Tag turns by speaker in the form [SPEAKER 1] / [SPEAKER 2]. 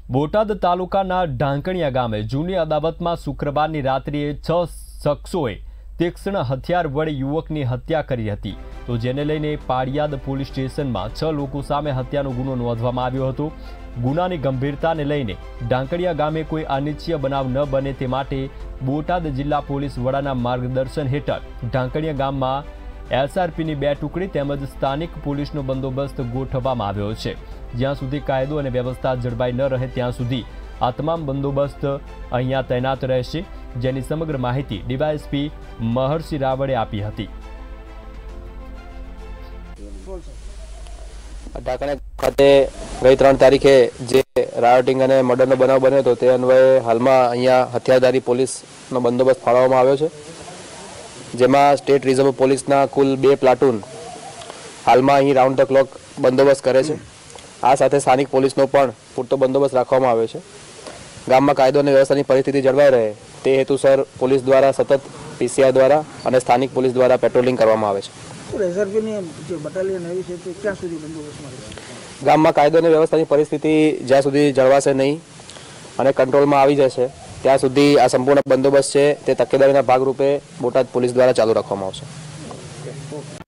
[SPEAKER 1] બોટાદ તાલુકાના ઢાંકણિયા ગામે જૂની અદાવતમાં શુક્રવારની રાત્રિએ 6 શખ્સોએ તીક્ષ્ણ હથિયાર વડે યુવકની હત્યા કરી હતી, તો જેને લઈને પાળિયાદ પોલીસ સ્ટેશનમાં 6 લોકો સામે હત્યાનો ગુનો નોંધવામાં આવ્યો હતો। ગુનાની ગંભીરતાને લઈને ઢાંકણિયા ગામે કોઈ અનિચ્છનીય બનાવ ન બને તે માટે બોટાદ જિલ્લા પોલીસ વડાના માર્ગદર્શન હેઠળ ઢાંકણિયા ગામમાં એસઆરપીની 2 ટુકડી તેમજ સ્થાનિક પોલીસનો બંદોબસ્ત ગોઠવવામાં આવ્યો છે। જ્યાં સુધી કાયદો અને વ્યવસ્થા જળવાઈ ન રહે ત્યાં સુધી આ તમામ બંદોબસ્ત અહીંયા તૈનાત રહેશે, જેની સમગ્ર માહિતી ડીવાયએસપી મહર્ષિ રાવળે આપી હતી।
[SPEAKER 2] ઢાંકણિયા ખાતે ગઈ 3 તારીખે જે રાયોટિંગ અને મર્ડરનો બનાવ બન્યો હતો તે અન્વયે હાલમાં અહીંયા હથિયારધારી પોલીસનો બંદોબસ્ત ફાળવવામાં આવ્યો છે, જેમાં સ્ટેટ રિઝર્વ પોલીસના કુલ 2 પ્લાટૂન હાલમાં અહીં રાઉન્ડ ધ ક્લોક બંદોબસ્ત કરે છે। આ સાથે સ્થાનિક પોલીસનો પણ પૂરતો બંદોબસ્ત રાખવામાં આવ્યો છે। ગામમાં કાયદો અને વ્યવસ્થાની પરિસ્થિતિ જળવાઈ રહે તે હેતુસર પોલીસ દ્વારા સતત પીસીઆર દ્વારા અને સ્થાનિક પોલીસ દ્વારા પેટ્રોલિંગ કરવામાં આવે છે। ગામમાં કાયદો અને વ્યવસ્થાની પરિસ્થિતિ જ્યાં સુધી જળવાશે નહીં અને કંટ્રોલમાં આવી જશે ત્યાં સુધી આ સંપૂર્ણ બંદોબસ્ત છે તે તકેદારીના ભાગરૂપે બોટાદ પોલીસ દ્વારા ચાલુ રાખવામાં આવશે।